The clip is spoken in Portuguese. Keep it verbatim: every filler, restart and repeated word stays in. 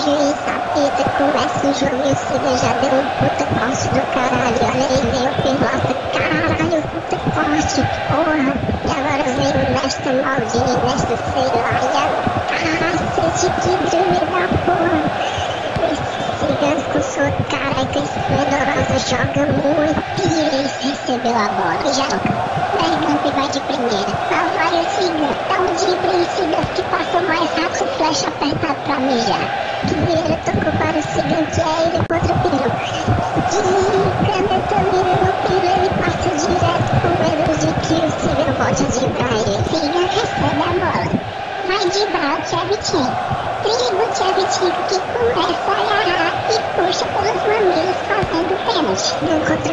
juiz apita, começa o jogo e o Siga já deu um puta corte do caralho. Olha aí, vem o Pirlota, caralho, puta corte, porra. E agora vem o Nesta Maldini, Nesta sei lá, e a cacete, que drible da porra. Esse Siga com sua careca esplendorosa joga muito. Pires recebeu a bola e já toca. Bergkamp vai de primeira. Lá vai o Siga. Dá um drible em Siga que passa mais rápido. Flecha apertado pra mijar. Que Vieira tocou para o Siga, que é ele contra o Piru. Que caneta mira no Piru. Ele passa direto com medo de que o Siga volte a driblar ele. Siga recebe a bola. Vai driblar o Tchevchenko. Drible o Tchevchenko que começa a agarrar e puxa pelos mamilos fazendo pênalti. Um contra